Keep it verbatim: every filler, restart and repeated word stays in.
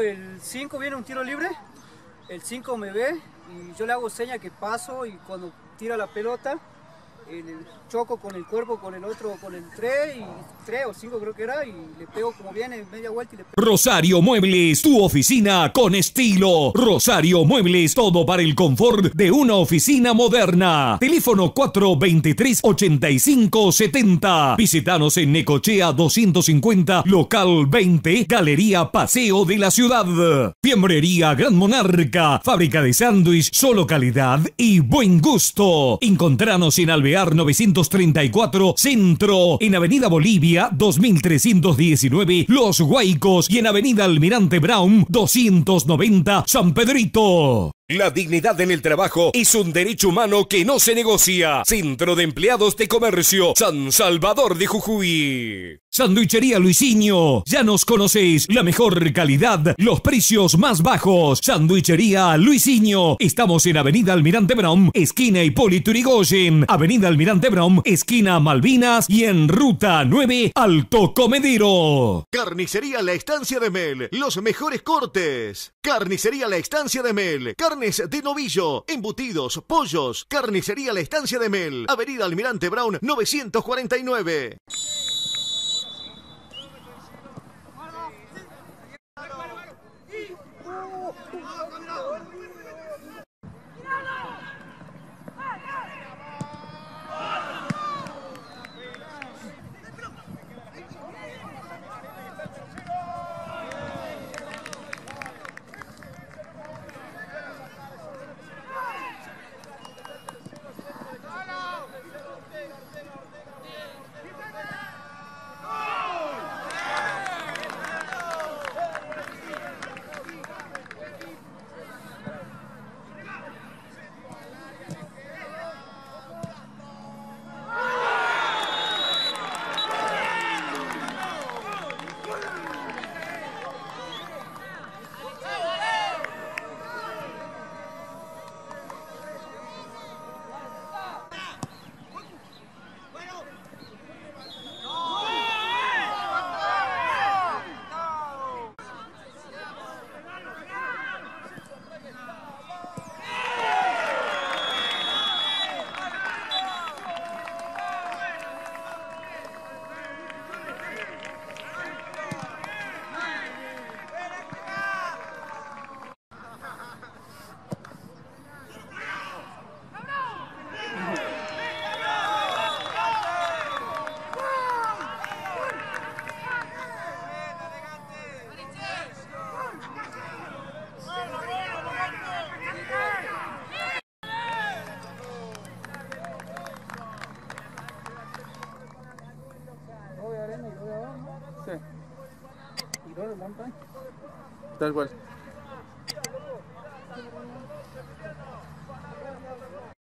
el cinco viene un tiro libre, el cinco me ve y yo le hago seña que paso y cuando tira la pelota, el, el choco con el cuerpo, con el otro, con el tres, y tres o cinco creo que era, y le pego como viene, media vuelta y le pego. Rosario Muebles, tu oficina con estilo. Rosario Muebles, todo para el confort de una oficina moderna. Teléfono cuatro veintitrés, ochenta y cinco setenta. Visítanos en Necochea doscientos cincuenta, local veinte, Galería Paseo de la Ciudad. Fiambrería Gran Monarca, fábrica de sándwich, solo calidad y buen gusto. Encontranos en Alvear novecientos treinta y cuatro Centro, en Avenida Bolivia dos mil trescientos diecinueve Los Guaicos y en Avenida Almirante Brown doscientos noventa San Pedrito. La dignidad en el trabajo es un derecho humano que no se negocia. Centro de Empleados de Comercio, San Salvador de Jujuy. Sanduichería Luisinho, ya nos conocéis, la mejor calidad, los precios más bajos. Sanduichería Luisinho, estamos en Avenida Almirante Brown, esquina Hipólito Yrigoyen, Avenida Almirante Brown, esquina Malvinas y en Ruta nueve, Alto Comedero. Carnicería La Estancia de Mel, los mejores cortes. Carnicería La Estancia de Mel, carnes de novillo, embutidos, pollos. Carnicería La Estancia de Mel, Avenida Almirante Brown novecientos cuarenta y nueve. Tal cual.